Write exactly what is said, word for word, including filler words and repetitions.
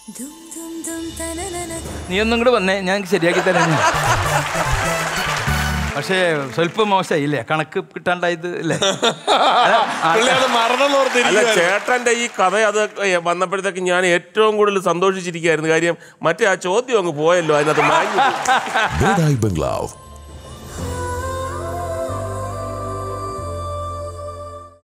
നീ ഒന്നും കൂടെ വന്നേ, ഞാൻ ശരിയാക്കി തരാം. പക്ഷേ സ്വല്പം മോശമായില്ലേ, കണക്ക് കിട്ടാണ്ടായത് അല്ലേ? അല്ല, ചേട്ടന്റെ ഈ കഥ അത് വന്നപ്പോഴത്തേക്ക് ഞാൻ ഏറ്റവും കൂടുതൽ സന്തോഷിച്ചിരിക്കുകയായിരുന്നു. കാര്യം മറ്റേ ആ ചോദ്യം അങ്ങ് പോയല്ലോ, അതിനകത്ത്.